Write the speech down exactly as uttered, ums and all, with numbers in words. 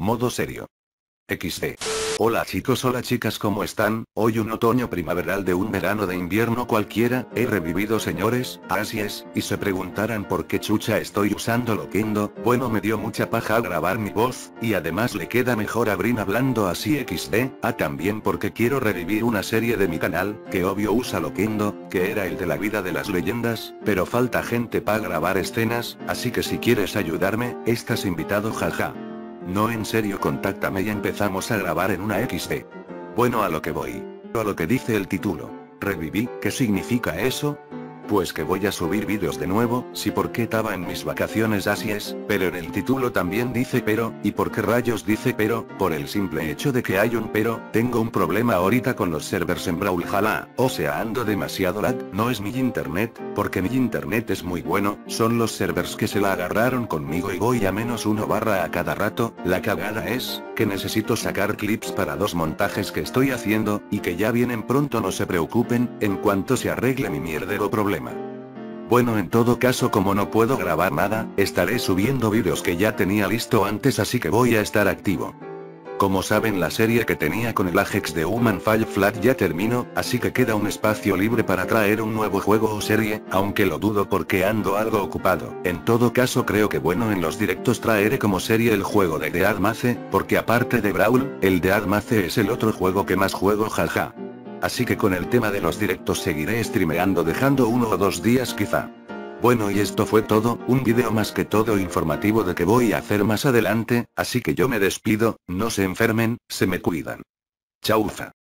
Modo serio. equis de. Hola chicos, hola chicas, ¿cómo están? Hoy un otoño primaveral de un verano de invierno cualquiera, he revivido señores, así es, y se preguntarán por qué chucha estoy usando Loquendo. Bueno, me dio mucha paja grabar mi voz, y además le queda mejor a Brin hablando así equis de, ah también porque quiero revivir una serie de mi canal, que obvio usa Loquendo, que era el de la vida de las leyendas, pero falta gente para grabar escenas, así que si quieres ayudarme, estás invitado, jaja. No, en serio, contáctame y empezamos a grabar en una equis de. Bueno, a lo que voy. A lo que dice el título. Reviví, ¿qué significa eso? Pues que voy a subir vídeos de nuevo, sí, porque estaba en mis vacaciones, así es, pero en el título también dice pero, ¿y por qué rayos dice pero? Por el simple hecho de que hay un pero, tengo un problema ahorita con los servers en Brawlhalla, o sea, ando demasiado lag, no es mi internet, porque mi internet es muy bueno, son los servers que se la agarraron conmigo y voy a menos uno barra a cada rato. La cagada es, que necesito sacar clips para dos montajes que estoy haciendo, y que ya vienen pronto, no se preocupen, en cuanto se arregle mi mierdero problema. Bueno, en todo caso, como no puedo grabar nada, estaré subiendo vídeos que ya tenía listo antes, así que voy a estar activo. Como saben, la serie que tenía con el Ajax de Human Fall Flat ya terminó, así que queda un espacio libre para traer un nuevo juego o serie, aunque lo dudo porque ando algo ocupado. En todo caso, creo que bueno, en los directos traeré como serie el juego de Dead Maze, porque aparte de Brawl, el Dead Maze es el otro juego que más juego, jaja. Así que con el tema de los directos seguiré streameando, dejando uno o dos días quizá. Bueno, y esto fue todo, un video más que todo informativo de que voy a hacer más adelante, así que yo me despido, no se enfermen, se me cuidan. Chaufa.